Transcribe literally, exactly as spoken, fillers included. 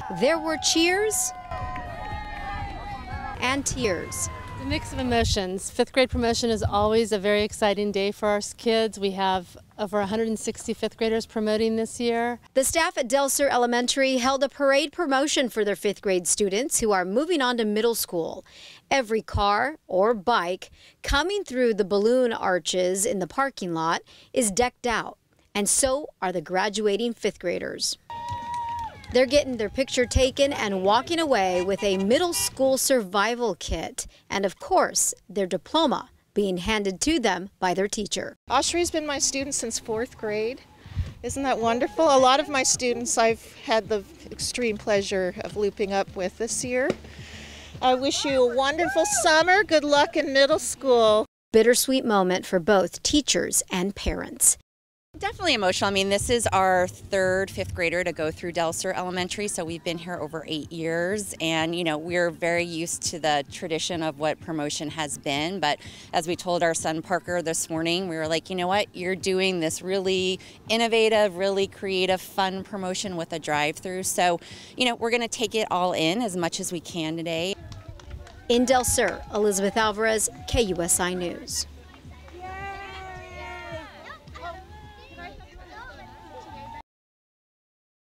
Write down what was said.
There were cheers and tears. A mix of emotions. Fifth grade promotion is always a very exciting day for our kids. We have over one hundred sixty fifth graders promoting this year. The staff at Del Sur Elementary held a parade promotion for their fifth grade students who are moving on to middle school. Every car or bike coming through the balloon arches in the parking lot is decked out, and so are the graduating fifth graders. They're getting their picture taken and walking away with a middle school survival kit and, of course, their diploma being handed to them by their teacher. Oshri's been my student since fourth grade. Isn't that wonderful? A lot of my students I've had the extreme pleasure of looping up with this year. I wish you a wonderful summer. Good luck in middle school. Bittersweet moment for both teachers and parents. Definitely emotional. I mean, this is our third fifth grader to go through Del Sur Elementary, so we've been here over eight years, and you know, we're very used to the tradition of what promotion has been. But as we told our son Parker this morning, we were like, you know what, you're doing this really innovative, really creative, fun promotion with a drive-through. So, you know, we're going to take it all in as much as we can today. In Del Sur, Elizabeth Alvarez, K U S I News.